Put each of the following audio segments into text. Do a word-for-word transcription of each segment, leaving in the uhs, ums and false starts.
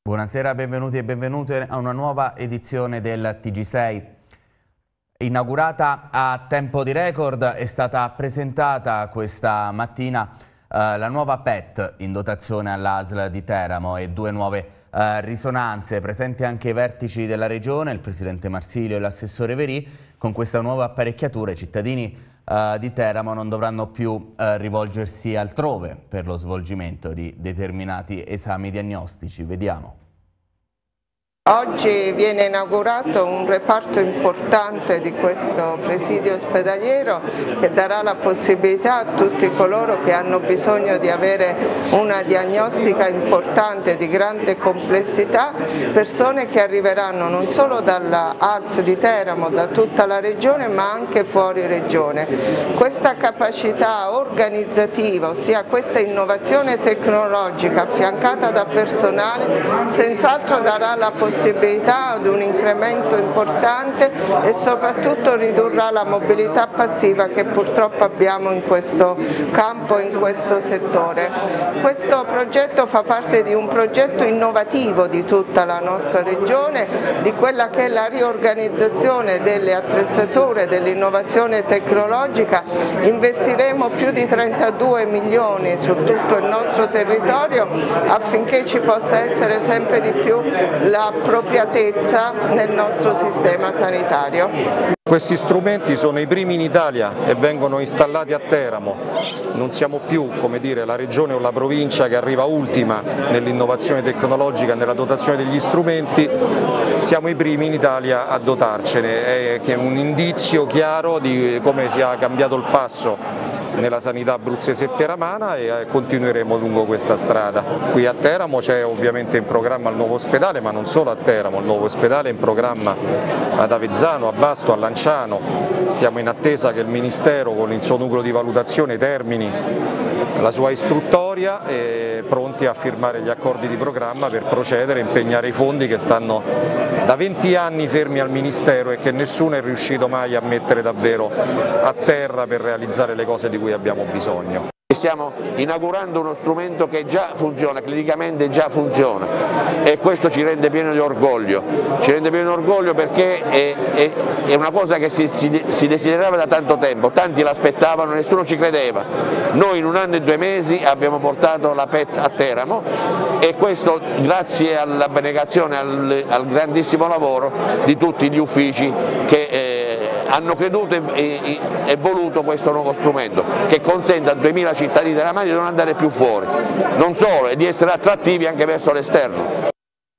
Buonasera, benvenuti e benvenute a una nuova edizione del T G sei. Inaugurata a tempo di record, è stata presentata questa mattina eh, la nuova P E T in dotazione all'A S L di Teramo e due nuove eh, risonanze. Presenti anche i vertici della regione, il presidente Marsilio e l'assessore Verì. Con questa nuova apparecchiatura i cittadini Uh, di Teramo non dovranno più uh, rivolgersi altrove per lo svolgimento di determinati esami diagnostici. Vediamo. Oggi viene inaugurato un reparto importante di questo presidio ospedaliero che darà la possibilità a tutti coloro che hanno bisogno di avere una diagnostica importante di grande complessità, persone che arriveranno non solo dalla A S L di Teramo, da tutta la regione, ma anche fuori regione. Questa capacità organizzativa, ossia questa innovazione tecnologica affiancata da personale, senz'altro darà la possibilità possibilità ad un incremento importante e soprattutto ridurrà la mobilità passiva che purtroppo abbiamo in questo campo, in questo settore. Questo progetto fa parte di un progetto innovativo di tutta la nostra regione, di quella che è la riorganizzazione delle attrezzature, dell'innovazione tecnologica. Investiremo più di trentadue milioni su tutto il nostro territorio affinché ci possa essere sempre di più la appropriatezza nel nostro sistema sanitario. Questi strumenti sono i primi in Italia e vengono installati a Teramo. Non siamo più, come dire, la regione o la provincia che arriva ultima nell'innovazione tecnologica, nella dotazione degli strumenti, siamo i primi in Italia a dotarcene, è un indizio chiaro di come sia cambiato il passo nella sanità abruzzese e teramana e continueremo lungo questa strada. Qui a Teramo c'è ovviamente in programma il nuovo ospedale, ma non solo a Teramo, il nuovo ospedale è in programma ad Avezzano, a Basto, a Lanciano. Siamo in attesa che il Ministero con il suo nucleo di valutazione termini la sua istruttoria e pronti a firmare gli accordi di programma per procedere e impegnare i fondi che stanno da venti anni fermi al Ministero e che nessuno è riuscito mai a mettere davvero a terra per realizzare le cose di cui abbiamo bisogno. Stiamo inaugurando uno strumento che già funziona, clinicamente già funziona e questo ci rende pieno di orgoglio, ci rende pieno di orgoglio perché è, è, è una cosa che si, si, si desiderava da tanto tempo, tanti l'aspettavano, nessuno ci credeva. Noi in un anno e due mesi abbiamo portato la P E T a Teramo e questo grazie all'abnegazione, al, al grandissimo lavoro di tutti gli uffici che eh, hanno creduto e, e, e voluto questo nuovo strumento che consente a duemila cittadini della Mani di non andare più fuori, non solo, e di essere attrattivi anche verso l'esterno.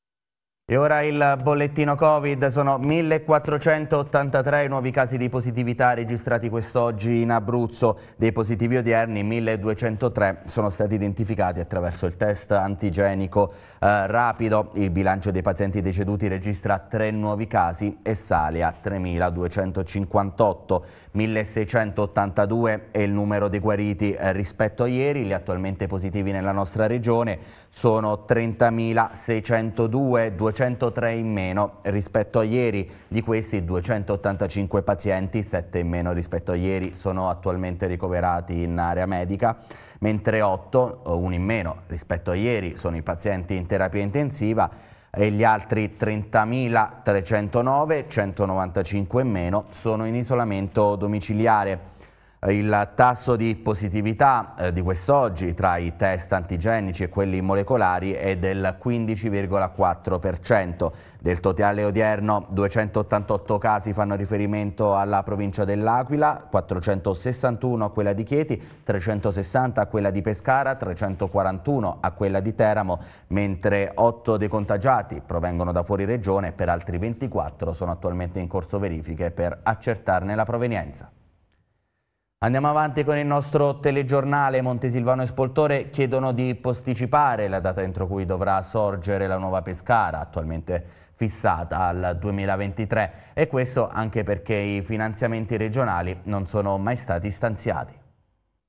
E ora il bollettino Covid, sono millequattrocentottantatré i nuovi casi di positività registrati quest'oggi in Abruzzo. Dei positivi odierni milleduecentotre sono stati identificati attraverso il test antigenico eh, rapido. Il bilancio dei pazienti deceduti registra tre nuovi casi e sale a tremiladuecentocinquantotto. milleseicentottantadue è il numero dei guariti eh, rispetto a ieri. Gli attualmente positivi nella nostra regione sono trentamilaseicentodue, duecentotre in meno rispetto a ieri. Di questi duecentottantacinque pazienti, sette in meno rispetto a ieri, sono attualmente ricoverati in area medica, mentre otto, uno in meno rispetto a ieri, sono i pazienti in terapia intensiva e gli altri trentamilatrecentonove, centonovantacinque in meno, sono in isolamento domiciliare. Il tasso di positività eh, di quest'oggi tra i test antigenici e quelli molecolari è del quindici virgola quattro per cento. Del totale odierno duecentottantotto casi fanno riferimento alla provincia dell'Aquila, quattrocentosessantuno a quella di Chieti, trecentosessanta a quella di Pescara, trecentoquarantuno a quella di Teramo, mentre otto dei contagiati provengono da fuori regione, per altri ventiquattro sono attualmente in corso verifiche per accertarne la provenienza. Andiamo avanti con il nostro telegiornale. Montesilvano e Spoltore chiedono di posticipare la data entro cui dovrà sorgere la nuova Pescara, attualmente fissata al duemilaventitré, e questo anche perché i finanziamenti regionali non sono mai stati stanziati.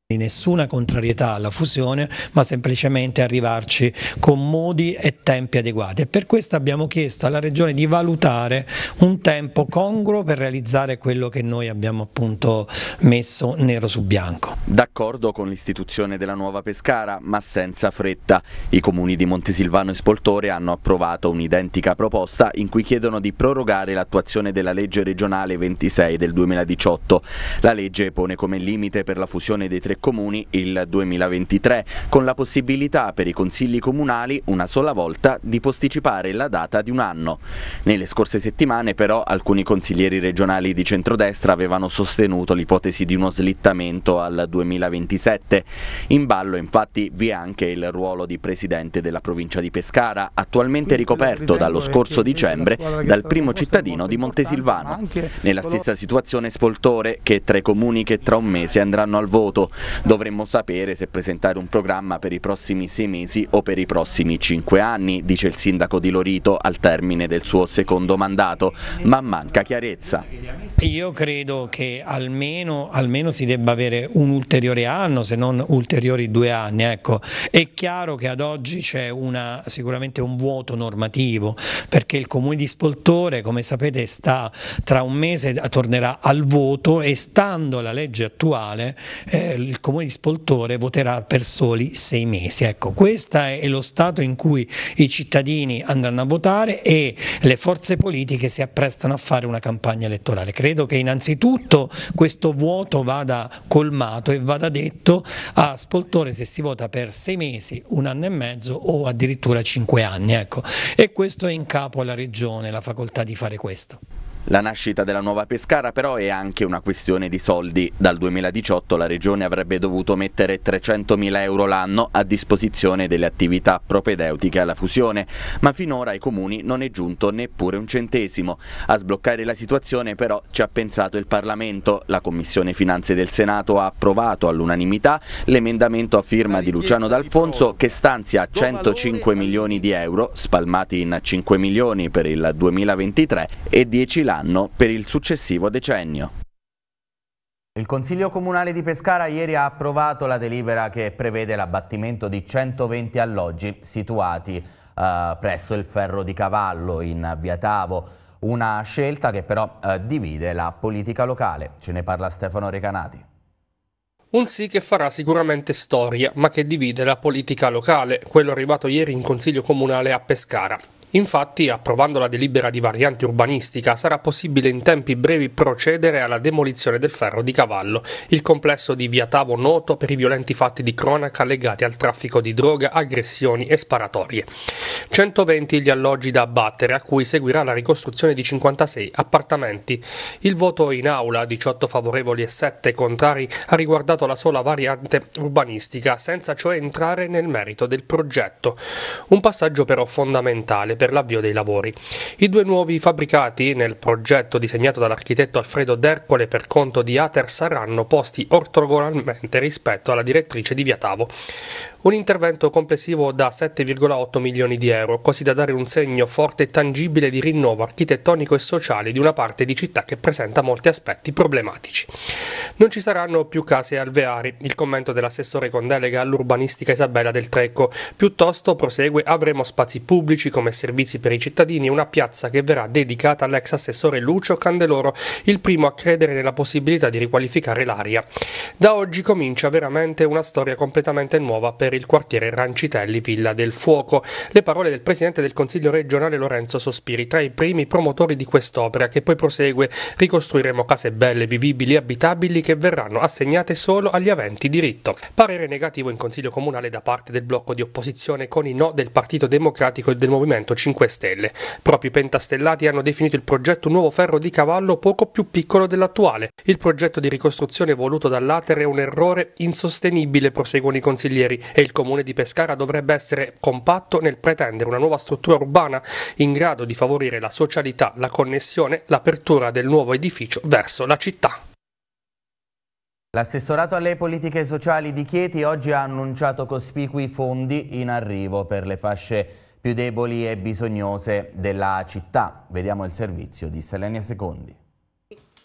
nessuna contrarietà alla fusione, ma semplicemente arrivarci con modi e tempi adeguati, e per questo abbiamo chiesto alla Regione di valutare un tempo congruo per realizzare quello che noi abbiamo appunto messo nero su bianco. D'accordo con l'istituzione della nuova Pescara, ma senza fretta. I comuni di Montesilvano e Spoltore hanno approvato un'identica proposta in cui chiedono di prorogare l'attuazione della legge regionale ventisei del duemiladiciotto. La legge pone come limite per la fusione dei tre comuni il duemilaventitré, con la possibilità per i consigli comunali una sola volta di posticipare la data di un anno. Nelle scorse settimane però alcuni consiglieri regionali di centrodestra avevano sostenuto l'ipotesi di uno slittamento al duemilaventisette. In ballo infatti vi è anche il ruolo di presidente della provincia di Pescara, attualmente ricoperto dallo scorso dicembre dal primo cittadino di Montesilvano. Nella stessa situazione Spoltore, che tra i comuni che tra un mese andranno al voto. Dovremmo sapere se presentare un programma per i prossimi sei mesi o per i prossimi cinque anni, dice il sindaco di Lorito al termine del suo secondo mandato, ma manca chiarezza. Io credo che almeno, almeno si debba avere un ulteriore anno, se non ulteriori due anni. Ecco. È chiaro che ad oggi c'è una, sicuramente un vuoto normativo, perché il comune di Spoltore, come sapete, sta tra un mese tornerà al voto, e stando alla legge attuale eh, il comune di Spoltore voterà per soli sei mesi. Ecco, questo è lo stato in cui i cittadini andranno a votare e le forze politiche si apprestano a fare una campagna elettorale. Credo che innanzitutto questo vuoto vada colmato e vada detto a Spoltore se si vota per sei mesi, un anno e mezzo o addirittura cinque anni. Ecco. E questo è in capo alla Regione, la facoltà di fare questo. La nascita della nuova Pescara però è anche una questione di soldi. Dal duemiladiciotto la Regione avrebbe dovuto mettere trecentomila euro l'anno a disposizione delle attività propedeutiche alla fusione, ma finora ai comuni non è giunto neppure un centesimo. A sbloccare la situazione però ci ha pensato il Parlamento. La Commissione Finanze del Senato ha approvato all'unanimità l'emendamento a firma di Luciano D'Alfonso che stanzia centocinque milioni di euro, spalmati in cinque milioni per il duemilaventitré e dieci l'anno per il successivo decennio. Il Consiglio Comunale di Pescara ieri ha approvato la delibera che prevede l'abbattimento di centoventi alloggi situati eh, presso il Ferro di Cavallo in via Tavo, una scelta che però eh, divide la politica locale. Ce ne parla Stefano Recanati. Un sì che farà sicuramente storia, ma che divide la politica locale, quello arrivato ieri in Consiglio Comunale a Pescara. Infatti, approvando la delibera di variante urbanistica, sarà possibile in tempi brevi procedere alla demolizione del Ferro di Cavallo, il complesso di via Tavo noto per i violenti fatti di cronaca legati al traffico di droga, aggressioni e sparatorie. centoventi gli alloggi da abbattere, a cui seguirà la ricostruzione di cinquantasei appartamenti. Il voto in aula, diciotto favorevoli e sette contrari, ha riguardato la sola variante urbanistica, senza cioè entrare nel merito del progetto. Un passaggio però fondamentale per l'avvio dei lavori. I due nuovi fabbricati nel progetto disegnato dall'architetto Alfredo D'Ercole per conto di Ater saranno posti ortogonalmente rispetto alla direttrice di via Tavo. Un intervento complessivo da sette virgola otto milioni di euro, così da dare un segno forte e tangibile di rinnovo architettonico e sociale di una parte di città che presenta molti aspetti problematici. Non ci saranno più case alveari, il commento dell'assessore con delega all'urbanistica Isabella Del Trecco. Piuttosto, prosegue, avremo spazi pubblici come servizi per i cittadini e una piazza che verrà dedicata all'ex assessore Lucio Candeloro, il primo a credere nella possibilità di riqualificare l'area. Da oggi comincia veramente una storia completamente nuova per il quartiere Rancitelli Villa del Fuoco. Le parole del presidente del Consiglio regionale Lorenzo Sospiri, tra i primi promotori di quest'opera, che poi prosegue: ricostruiremo case belle, vivibili e abitabili che verranno assegnate solo agli aventi diritto. Parere negativo in Consiglio Comunale da parte del blocco di opposizione con i no del Partito Democratico e del Movimento cinque Stelle. Proprio i pentastellati hanno definito il progetto un nuovo Ferro di Cavallo poco più piccolo dell'attuale. Il progetto di ricostruzione voluto dall'Ater è un errore insostenibile, proseguono i consiglieri, e il comune di Pescara dovrebbe essere compatto nel pretendere una nuova struttura urbana in grado di favorire la socialità, la connessione, l'apertura del nuovo edificio verso la città. L'assessorato alle politiche sociali di Chieti oggi ha annunciato cospicui fondi in arrivo per le fasce più deboli e bisognose della città. Vediamo il servizio di Selenia Secondi.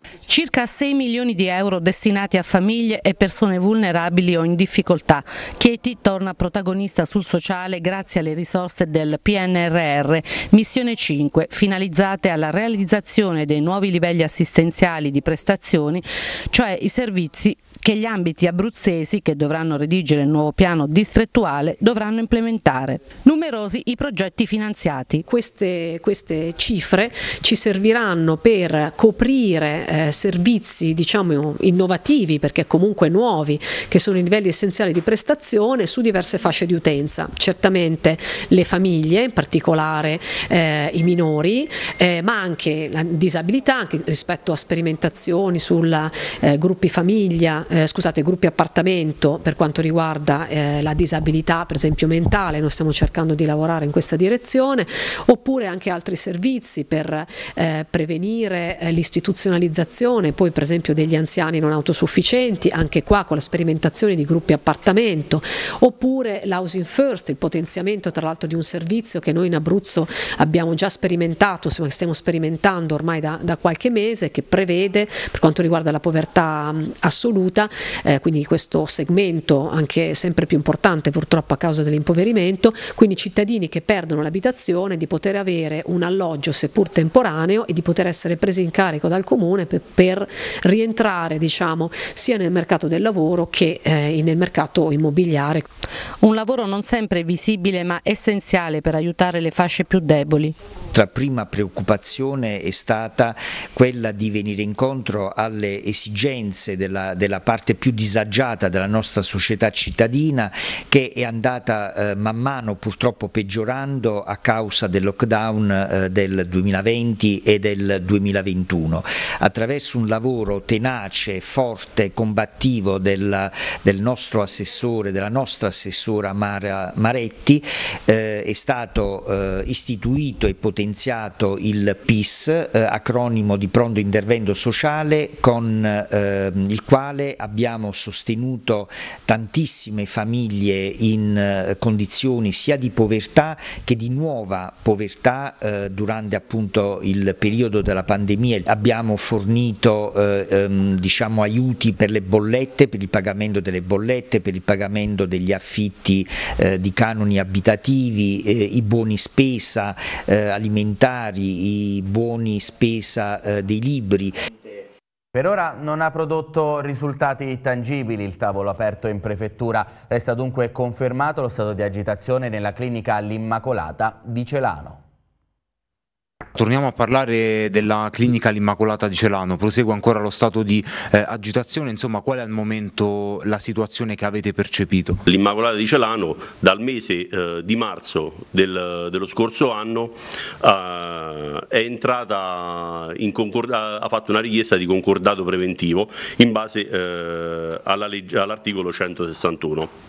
Circa sei milioni di euro destinati a famiglie e persone vulnerabili o in difficoltà. Chieti torna protagonista sul sociale grazie alle risorse del P N R R, missione cinque, finalizzate alla realizzazione dei nuovi livelli assistenziali di prestazioni, cioè i servizi che gli ambiti abruzzesi, che dovranno redigere il nuovo piano distrettuale, dovranno implementare. Numerosi i progetti finanziati. Queste, queste cifre ci serviranno per coprire eh, servizi diciamo innovativi, perché comunque nuovi, che sono i livelli essenziali di prestazione su diverse fasce di utenza. Certamente le famiglie, in particolare eh, i minori, eh, ma anche la disabilità, anche rispetto a sperimentazioni sulla eh, gruppi famiglia, Eh, scusate, gruppi appartamento per quanto riguarda eh, la disabilità per esempio mentale. Noi stiamo cercando di lavorare in questa direzione, oppure anche altri servizi per eh, prevenire eh, l'istituzionalizzazione poi per esempio degli anziani non autosufficienti, anche qua con la sperimentazione di gruppi appartamento, oppure l'housing first, il potenziamento tra l'altro di un servizio che noi in Abruzzo abbiamo già sperimentato, insomma, stiamo sperimentando ormai da, da qualche mese, che prevede per quanto riguarda la povertà mh, assoluta, Eh, quindi questo segmento anche sempre più importante purtroppo a causa dell'impoverimento, quindi cittadini che perdono l'abitazione di poter avere un alloggio seppur temporaneo e di poter essere presi in carico dal comune per, per rientrare diciamo sia nel mercato del lavoro che eh, nel mercato immobiliare. Un lavoro non sempre visibile ma essenziale per aiutare le fasce più deboli. La prima preoccupazione è stata quella di venire incontro alle esigenze della, della parte più disagiata della nostra società cittadina, che è andata eh, man mano purtroppo peggiorando a causa del lockdown eh, del duemilaventi e del duemilaventuno. Attraverso un lavoro tenace, forte, combattivo del, del nostro assessore, della nostra assessora Mara Maretti, eh, è stato eh, istituito e potenziato il P I S, eh, acronimo di pronto intervento sociale, con eh, il quale abbiamo sostenuto tantissime famiglie in eh, condizioni sia di povertà che di nuova povertà eh, durante appunto il periodo della pandemia. Abbiamo fornito eh, ehm, diciamo aiuti per le bollette, per il pagamento delle bollette, per il pagamento degli affitti eh, di canoni abitativi, eh, i buoni spesa eh, alimentari, i buoni spesa eh, dei libri. Per ora non ha prodotto risultati tangibili il tavolo aperto in prefettura. Resta dunque confermato lo stato di agitazione nella clinica all'Immacolata di Celano. Torniamo a parlare della clinica all'Immacolata di Celano. Prosegue ancora lo stato di eh, agitazione, insomma, qual è al momento la situazione che avete percepito? L'Immacolata di Celano dal mese eh, di marzo del, dello scorso anno eh, è entrata in concordato, ha fatto una richiesta di concordato preventivo in base eh, all'articolo centosessantuno.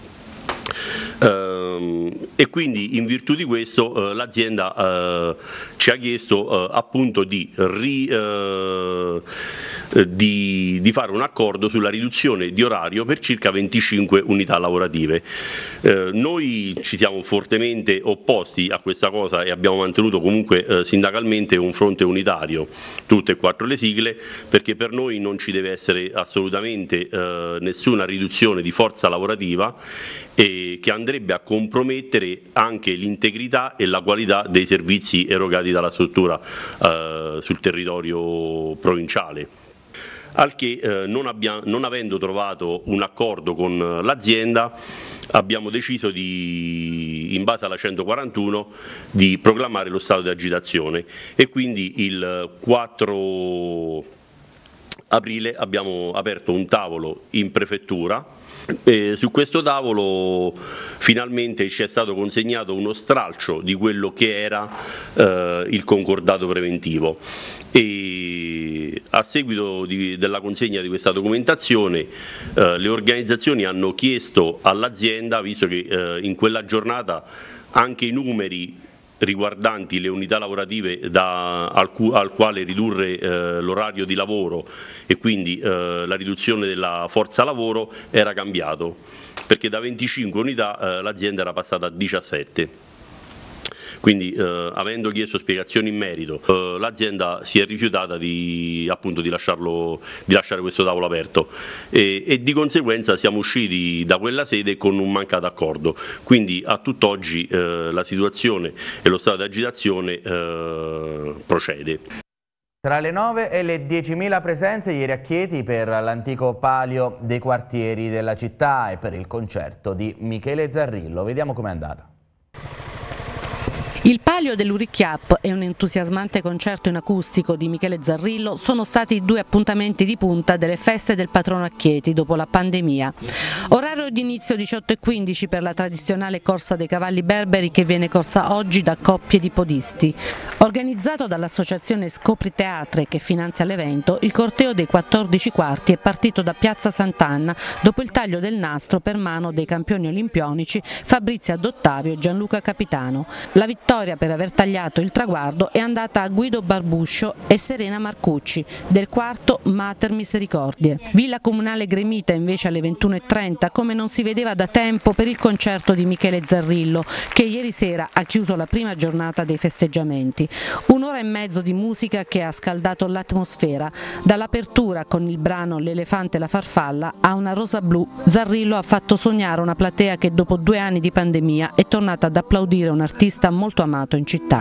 Uh, e quindi in virtù di questo uh, l'azienda uh, ci ha chiesto uh, appunto di, ri, uh, di, di fare un accordo sulla riduzione di orario per circa venticinque unità lavorative. Uh, noi ci siamo fortemente opposti a questa cosa e abbiamo mantenuto comunque uh, sindacalmente un fronte unitario, tutte e quattro le sigle, perché per noi non ci deve essere assolutamente uh, nessuna riduzione di forza lavorativa e che andrebbe a compromettere anche l'integrità e la qualità dei servizi erogati dalla struttura eh, sul territorio provinciale. Al che eh, non, abbiamo, non avendo trovato un accordo con l'azienda, abbiamo deciso di, in base alla centoquarantuno, di proclamare lo stato di agitazione e quindi il quattro aprile abbiamo aperto un tavolo in prefettura. E su questo tavolo finalmente ci è stato consegnato uno stralcio di quello che era eh, il concordato preventivo e a seguito di, della consegna di questa documentazione eh, le organizzazioni hanno chiesto all'azienda, visto che eh, in quella giornata anche i numeri riguardanti le unità lavorative da, al, al quale ridurre eh, l'orario di lavoro e quindi eh, la riduzione della forza lavoro era cambiato, perché da venticinque unità eh, l'azienda era passata a diciassette. quindi eh, avendo chiesto spiegazioni in merito eh, l'azienda si è rifiutata di, appunto, di, lasciarlo, di lasciare questo tavolo aperto e, e di conseguenza siamo usciti da quella sede con un mancato accordo, quindi a tutt'oggi eh, la situazione e lo stato di agitazione eh, procede. Tra le nove e le diecimila presenze ieri a Chieti per l'antico palio dei quartieri della città e per il concerto di Michele Zarrillo. Vediamo com'è andata. Il palio dell'Uricchiap e un entusiasmante concerto in acustico di Michele Zarrillo sono stati i due appuntamenti di punta delle feste del patrono a Chieti dopo la pandemia. Orario di inizio diciotto e quindici per la tradizionale corsa dei cavalli berberi che viene corsa oggi da coppie di podisti. Organizzato dall'associazione Scopri Teatre che finanzia l'evento, il corteo dei quattordici quarti è partito da Piazza Sant'Anna dopo il taglio del nastro per mano dei campioni olimpionici Fabrizia Dottavio e Gianluca Capitano. La vittoria per aver tagliato il traguardo è andata a Guido Barbuscio e Serena Marcucci del quarto Mater Misericordie. Villa Comunale gremita invece alle ventuno e trenta come non si vedeva da tempo per il concerto di Michele Zarrillo che ieri sera ha chiuso la prima giornata dei festeggiamenti. Un'ora e mezzo di musica che ha scaldato l'atmosfera. Dall'apertura con il brano L'elefante e la farfalla a Una rosa blu, Zarrillo ha fatto sognare una platea che dopo due anni di pandemia è tornata ad applaudire un artista molto amato in città.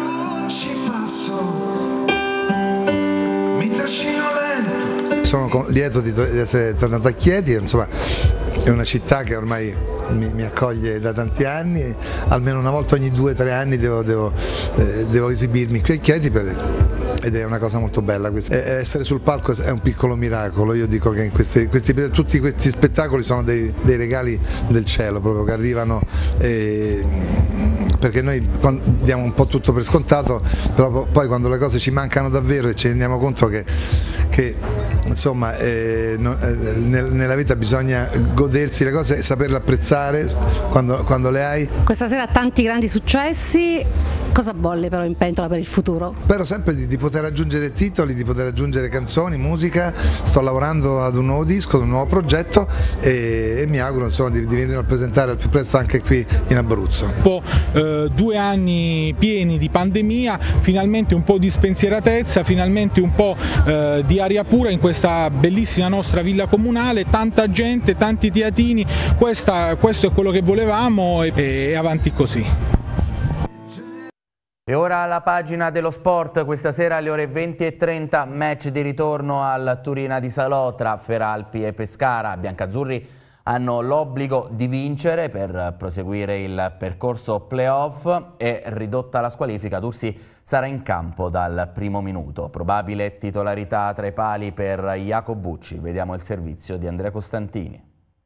Sono lieto di essere tornato a Chieti, insomma è una città che ormai mi, mi accoglie da tanti anni, almeno una volta ogni due o tre anni devo, devo, eh, devo esibirmi qui a Chieti per, ed è una cosa molto bella questa. E essere sul palco è un piccolo miracolo, io dico che in questi, questi, tutti questi spettacoli sono dei, dei regali del cielo proprio che arrivano, eh, perché noi diamo un po' tutto per scontato, però poi quando le cose ci mancano davvero e ci rendiamo conto che, che insomma eh, no, eh, nel, nella vita bisogna godersi le cose e saperle apprezzare quando, quando le hai. Questa sera tanti grandi successi, cosa bolle però in pentola per il futuro? Spero sempre di, di poter aggiungere titoli, di poter aggiungere canzoni, musica, sto lavorando ad un nuovo disco, ad un nuovo progetto e, e mi auguro insomma, di, di venire a presentare al più presto anche qui in Abruzzo. Dopo eh, due anni pieni di pandemia, finalmente un po' di spensieratezza, finalmente un po' eh, di aria pura in questa bellissima nostra villa comunale, tanta gente, tanti teatini, questa, questo è quello che volevamo e, e avanti così. E ora la pagina dello sport, questa sera alle ore venti e trenta match di ritorno al Turina di Salò tra Feralpi e Pescara. Biancazzurri hanno l'obbligo di vincere per proseguire il percorso playoff e ridotta la squalifica Dursi sarà in campo dal primo minuto. Probabile titolarità tra i pali per Jacobucci, vediamo il servizio di Andrea Costantini.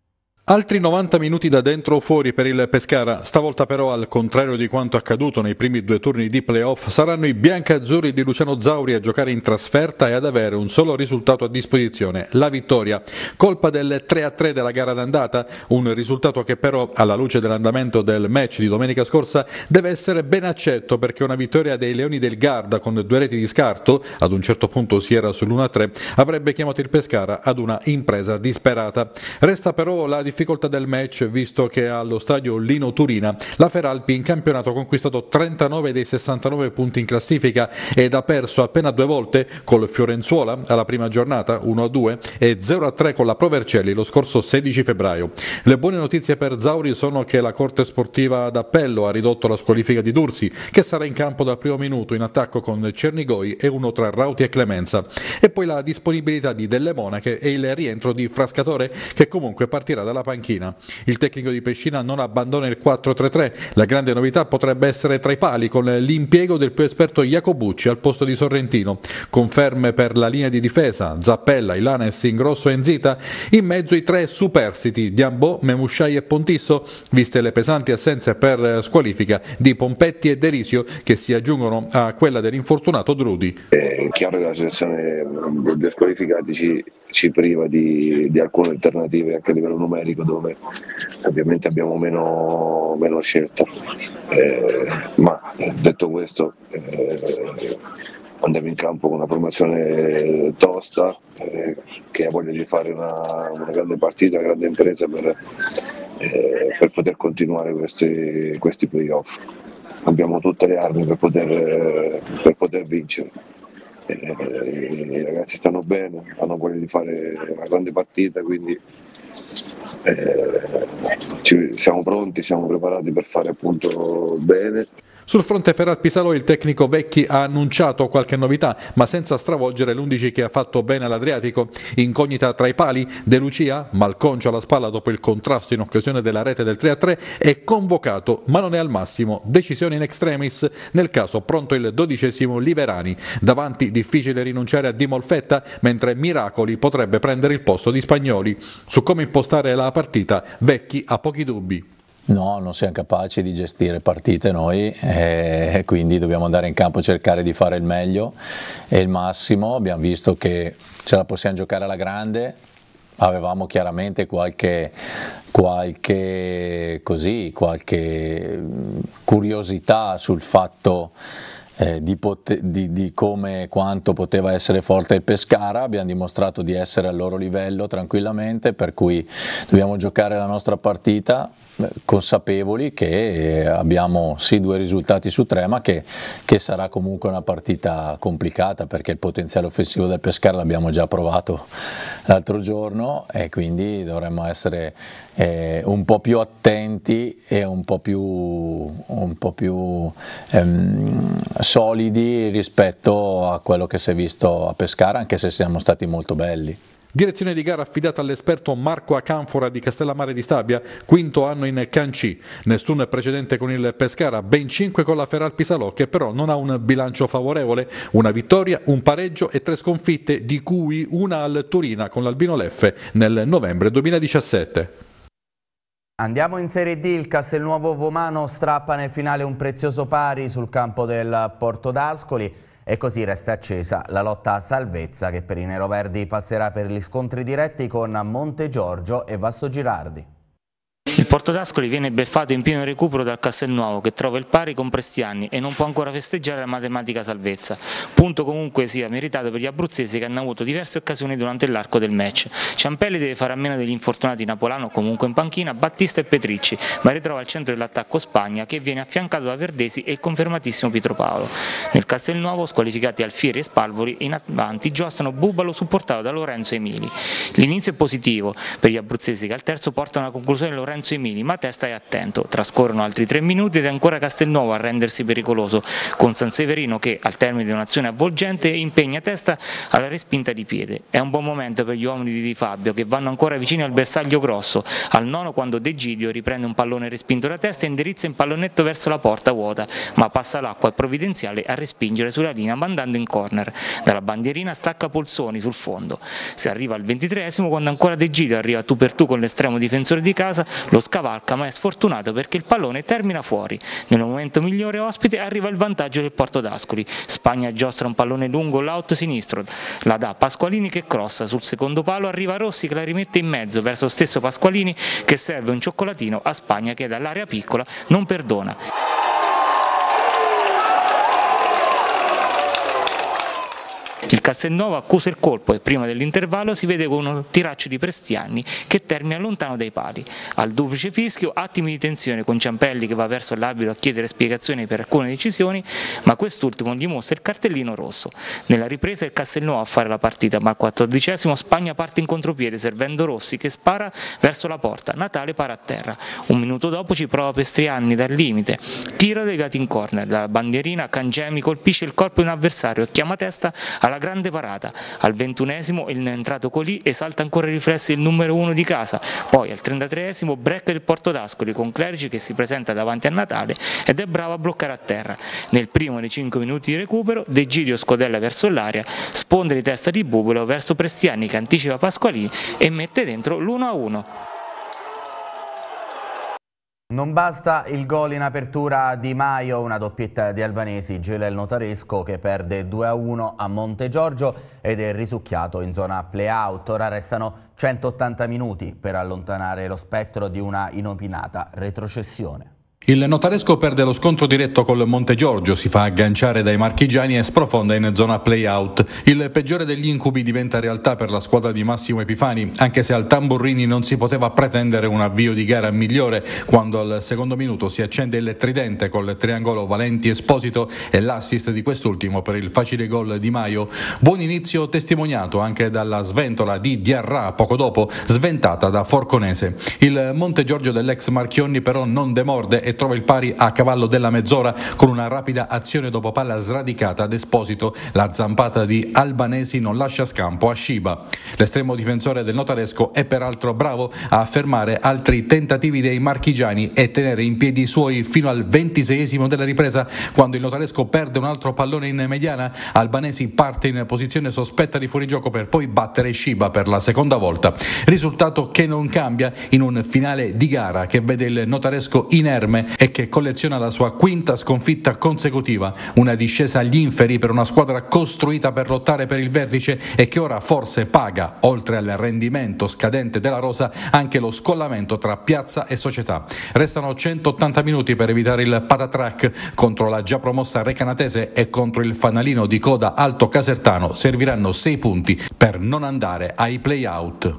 Altri novanta minuti da dentro o fuori per il Pescara, stavolta però al contrario di quanto accaduto nei primi due turni di playoff saranno i biancazzurri di Luciano Zauri a giocare in trasferta e ad avere un solo risultato a disposizione, la vittoria. Colpa del tre a tre della gara d'andata, un risultato che però alla luce dell'andamento del match di domenica scorsa deve essere ben accetto perché una vittoria dei Leoni del Garda con due reti di scarto, ad un certo punto si era sull'uno a tre, avrebbe chiamato il Pescara ad una impresa disperata. Resta però la difficoltà del match visto che allo stadio Lino Turina la Feralpi in campionato ha conquistato trentanove dei sessantanove punti in classifica ed ha perso appena due volte col Fiorenzuola alla prima giornata uno a due e zero a tre con la Pro Vercelli lo scorso sedici febbraio. Le buone notizie per Zauri sono che la Corte Sportiva d'Appello ha ridotto la squalifica di Dursi che sarà in campo dal primo minuto in attacco con Cernigoi e uno tra Rauti e Clemenza e poi la disponibilità di Delle Monache e il rientro di Frascatore che comunque partirà dalla panchina. Il tecnico di Pescina non abbandona il quattro tre tre, la grande novità potrebbe essere tra i pali con l'impiego del più esperto Jacobucci al posto di Sorrentino, conferme per la linea di difesa, Zappella, Ilanes, Ingrosso e Nzita, in mezzo i tre superstiti, Diambò, Memusciai e Pontisso, viste le pesanti assenze per squalifica di Pompetti e Derisio che si aggiungono a quella dell'infortunato Drudi. È chiaro che la situazione dei squalificati ci, ci priva di, di alcune alternative anche a livello numerico dove ovviamente abbiamo meno, meno scelta, eh, ma detto questo eh, andiamo in campo con una formazione tosta eh, che ha voglia di fare una, una grande partita, una grande impresa per, eh, per poter continuare questi, questi playoff. abbiamo tutte le armi per poter, per poter vincere. Eh, I ragazzi stanno bene, hanno voglia di fare una grande partita, quindi eh, ci, siamo pronti, siamo preparati per fare appunto bene. Sul fronte Ferrari-Pisalo il tecnico Vecchi ha annunciato qualche novità, ma senza stravolgere l'undici che ha fatto bene all'Adriatico. Incognita tra i pali, De Lucia, malconcio alla spalla dopo il contrasto in occasione della rete del tre a tre, è convocato ma non è al massimo. Decisione in extremis, nel caso pronto il dodicesimo Liverani. Davanti difficile rinunciare a Di Molfetta, mentre Miracoli potrebbe prendere il posto di Spagnoli. Su come impostare la partita, Vecchi ha pochi dubbi. No, non siamo capaci di gestire partite noi e quindi dobbiamo andare in campo e cercare di fare il meglio e il massimo. Abbiamo visto che ce la possiamo giocare alla grande, avevamo chiaramente qualche, qualche, così, qualche curiosità sul fatto Eh, di, di, di come quanto poteva essere forte il Pescara. Abbiamo dimostrato di essere al loro livello tranquillamente, per cui dobbiamo giocare la nostra partita eh, consapevoli che eh, abbiamo sì due risultati su tre, ma che, che sarà comunque una partita complicata, perché il potenziale offensivo del Pescara l'abbiamo già provato l'altro giorno e quindi dovremmo essere eh, un po' più attenti e un po' più, un po' più ehm, solidi rispetto a quello che si è visto a Pescara, anche se siamo stati molto belli. Direzione di gara affidata all'esperto Marco Acanfora di Castellammare di Stabia, quinto anno in Can C. Nessun precedente con il Pescara, ben cinque con la Ferrari-Pisalo, che però non ha un bilancio favorevole, una vittoria, un pareggio e tre sconfitte, di cui una al Turina con l'Albino Leffe nel novembre duemiladiciassette. Andiamo in Serie D, il Castelnuovo Vomano strappa nel finale un prezioso pari sul campo del Porto d'Ascoli e così resta accesa la lotta a salvezza che per i neroverdi passerà per gli scontri diretti con Montegiorgio e Vasto Girardi. Il Porto d'Ascoli viene beffato in pieno recupero dal Castelnuovo, che trova il pari con Prestiani e non può ancora festeggiare la matematica salvezza. Punto comunque sia meritato per gli abruzzesi, che hanno avuto diverse occasioni durante l'arco del match. Ciampelli deve fare a meno degli infortunati Napolano, comunque in panchina, Battista e Petricci, ma ritrova al centro dell'attacco Spagna, che viene affiancato da Verdesi e il confermatissimo Pietro Paolo. Nel Castelnuovo, squalificati Alfieri e Spalvori, in avanti giostano Bubalo supportato da Lorenzo Emili. L'inizio è positivo per gli abruzzesi, che al terzo portano alla conclusione Lorenzo Emili, ma Testa è attento. Trascorrono altri tre minuti ed è ancora Castelnuovo a rendersi pericoloso, con Sanseverino che al termine di un'azione avvolgente impegna Testa alla respinta di piede. È un buon momento per gli uomini di Di Fabio, che vanno ancora vicini al bersaglio grosso, al nono, quando De Gidio riprende un pallone respinto da Testa e indirizza in pallonetto verso la porta vuota, ma passa l'acqua e provvidenziale a respingere sulla linea mandando in corner. Dalla bandierina stacca Polsoni sul fondo. Si arriva al ventitreesimo, quando ancora De Gidio arriva tu per tu con l'estremo difensore di casa, lo scavalca ma è sfortunato perché il pallone termina fuori. Nel momento migliore ospite arriva il vantaggio del Porto d'Ascoli. Spagna giostra un pallone lungo l'out sinistro, la dà Pasqualini che crossa, sul secondo palo arriva Rossi che la rimette in mezzo verso lo stesso Pasqualini, che serve un cioccolatino a Spagna, che dall'area piccola non perdona. Il Castelnuovo accusa il colpo e prima dell'intervallo si vede con un tiraccio di Prestiani che termina lontano dai pali. Al duplice fischio attimi di tensione, con Ciampelli che va verso l'arbitro a chiedere spiegazioni per alcune decisioni, ma quest'ultimo gli mostra il cartellino rosso. Nella ripresa il Castelnuovo a fare la partita, ma al quattordicesimo Spagna parte in contropiede servendo Rossi che spara verso la porta, Natale para a terra. Un minuto dopo ci prova Prestiani dal limite, tiro deviato in corner, dalla bandierina Cangemi colpisce il corpo di un avversario e chiama Testa alla grande parata. Al ventunesimo il entrato Colì esalta ancora i riflessi il numero uno di casa, poi al trentatreesimo break del Porto d'Ascoli con Clerici che si presenta davanti a Natale ed è bravo a bloccare a terra. Nel primo dei cinque minuti di recupero De Gidio scodella verso l'aria, sponda di testa di Bubalo verso Prestiani che anticipa Pasqualini e mette dentro l'uno a uno. Non basta il gol in apertura di Maio, una doppietta di Albanesi, gela il Notaresco che perde due a uno a Montegiorgio ed è risucchiato in zona play-out. Ora restano centottanta minuti per allontanare lo spettro di una inopinata retrocessione. Il Notaresco perde lo scontro diretto col Montegiorgio, si fa agganciare dai marchigiani e sprofonda in zona play-out. Il peggiore degli incubi diventa realtà per la squadra di Massimo Epifani, anche se al Tamburrini non si poteva pretendere un avvio di gara migliore quando al secondo minuto si accende il tridente col triangolo Valenti-Esposito e l'assist di quest'ultimo per il facile gol di Maio. Buon inizio testimoniato anche dalla sventola di Diarra poco dopo, sventata da Forconese. Il Montegiorgio dell'ex Marchionni però non demorde e trova il pari a cavallo della mezz'ora con una rapida azione dopo palla sradicata ad Esposito. La zampata di Albanesi non lascia scampo a Sciba. L'estremo difensore del Notaresco è peraltro bravo a fermare altri tentativi dei marchigiani e tenere in piedi i suoi fino al ventiseiesimo della ripresa, quando il Notaresco perde un altro pallone in mediana. Albanesi parte in posizione sospetta di fuorigioco per poi battere Sciba per la seconda volta. Risultato che non cambia in un finale di gara che vede il Notaresco inerme e che colleziona la sua quinta sconfitta consecutiva, una discesa agli inferi per una squadra costruita per lottare per il vertice e che ora forse paga, oltre al rendimento scadente della rosa, anche lo scollamento tra piazza e società. Restano centottanta minuti per evitare il patatrack contro la già promossa Recanatese e contro il fanalino di coda Alto Casertano serviranno sei punti per non andare ai play-out.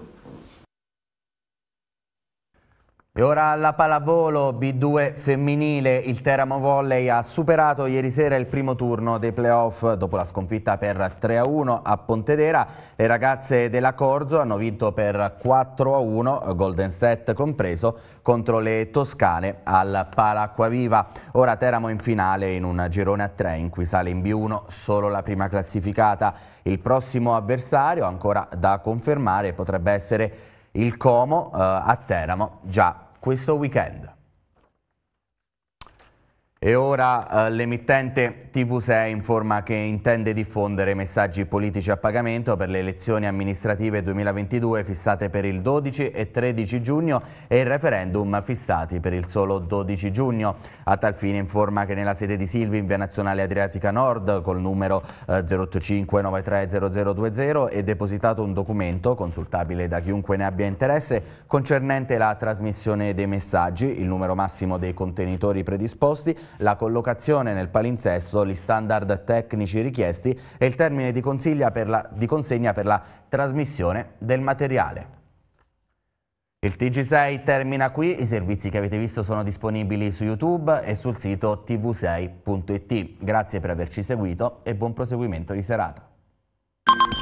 E ora alla pallavolo B due femminile, il Teramo Volley ha superato ieri sera il primo turno dei playoff dopo la sconfitta per tre a uno a Pontedera. Le ragazze della Corzo hanno vinto per quattro a uno, golden set compreso, contro le toscane al Palacquaviva. Ora Teramo in finale in un girone a tre in cui sale in B uno solo la prima classificata. Il prossimo avversario, ancora da confermare, potrebbe essere il Como eh, a Teramo già questo weekend. E ora eh, l'emittente T V sei informa che intende diffondere messaggi politici a pagamento per le elezioni amministrative duemilaventidue fissate per il dodici e tredici giugno e il referendum fissati per il solo dodici giugno. A tal fine informa che nella sede di Silvi in via Nazionale Adriatica Nord col numero eh, zero otto cinque nove tre zero zero due zero è depositato un documento consultabile da chiunque ne abbia interesse concernente la trasmissione dei messaggi, il numero massimo dei contenitori predisposti, la collocazione nel palinsesto, gli standard tecnici richiesti e il termine di, per la, di consegna per la trasmissione del materiale. Il T G sei termina qui, i servizi che avete visto sono disponibili su YouTube e sul sito t v sei punto it. Grazie per averci seguito e buon proseguimento di serata.